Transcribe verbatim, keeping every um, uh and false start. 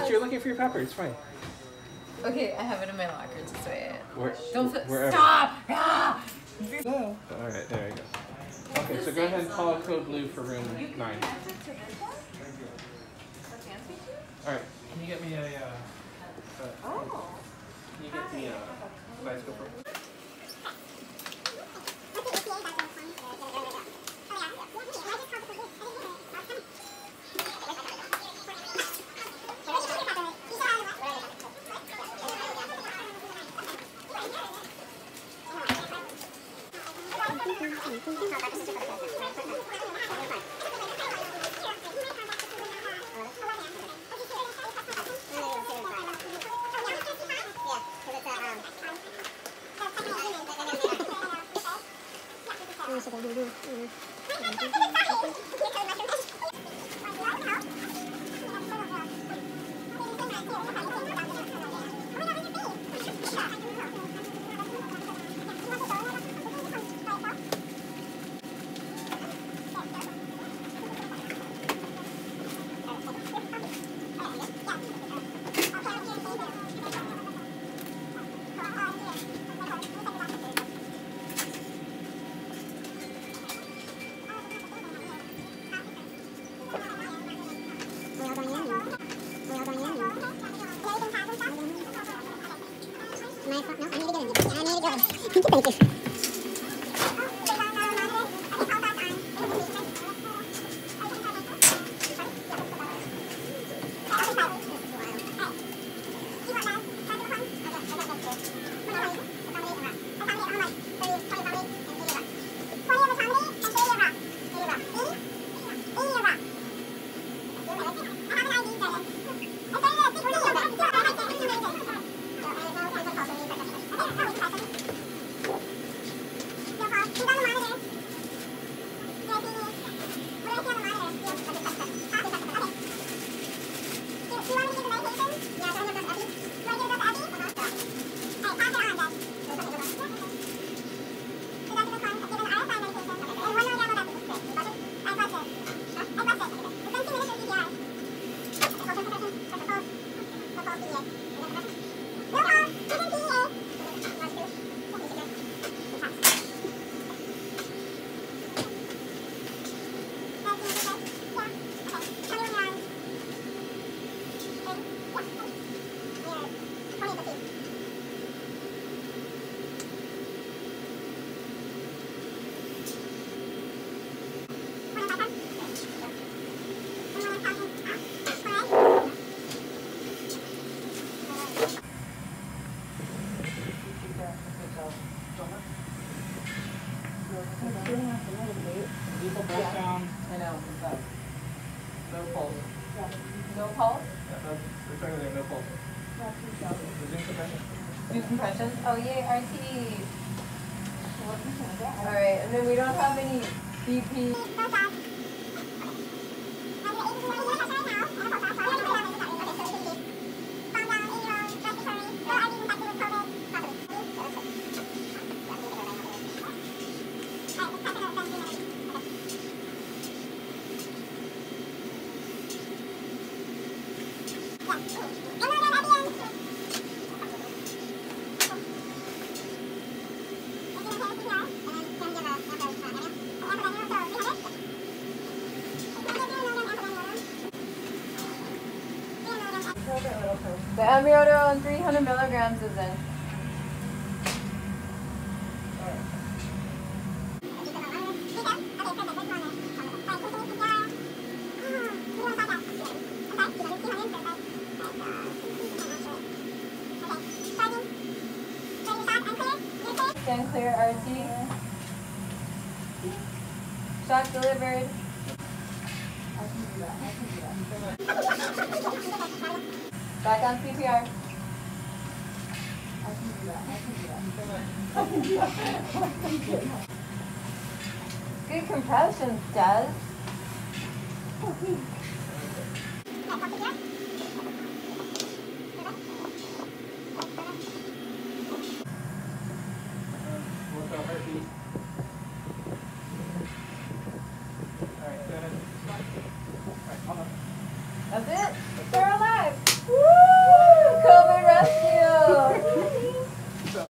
you're looking for your P A P R. It's fine. Okay, I have it in my locker. Just wait. Where, Don't wherever. stop! Ah! No. All right, there you go. Okay, so go ahead and call code blue for room nine. All right. Can you get me a? Uh, uh, Oh. Can you get me a bicycle for? No pulse? Yeah, no, there, no pulse. Resume compression. Do compression? Oh yay, R T. Alright, and then we don't have any B P. The amiodarone three hundred milligrams is in. Stand clear, R T. Shock delivered. I can do that. I can do that. Back on C P R. I can do that. I can do that. I can do that. Good compressions, Des.